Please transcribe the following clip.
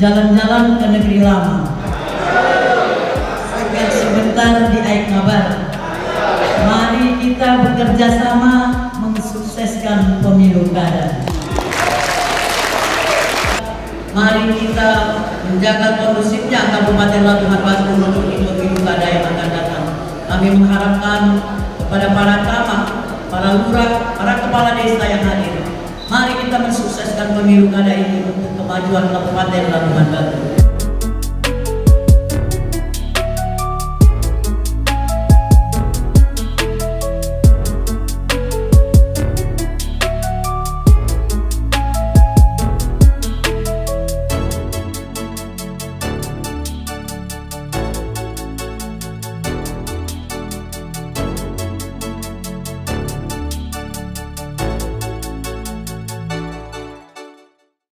jalan-jalan ke negeri lama, sebentar di Aik Ngabar. Mari kita bekerja sama mensukseskan pemilu kada. Mari kita menjaga kondusifnya Kabupaten Labuhan Batu untuk pemilu kada yang akan datang. Kami mengharapkan kepada para camat, para lurah, para kepala desa yang hadir, mari kita mensukseskan pemilu kada ini untuk kemajuan Kabupaten Labuhan Batu.